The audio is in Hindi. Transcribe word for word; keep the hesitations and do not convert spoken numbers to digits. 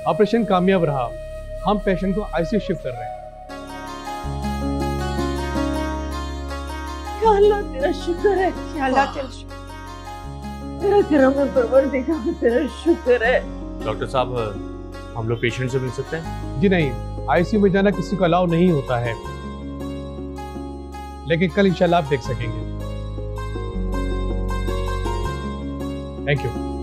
ऑपरेशन कामयाब रहा, हम पेशेंट को आईसीयू शिफ्ट कर रहे हैं। या अल्लाह तेरा शुक्र है, या अल्लाह तेरा शुक्र, तेरा करम है परवरदिगार, तेरा शुक्र है। डॉक्टर साहब, हम लोग पेशेंट से मिल सकते हैं? जी नहीं, आईसीयू में जाना किसी को अलाउ नहीं होता है, लेकिन कल इंशाल्लाह आप देख सकेंगे। Thank you.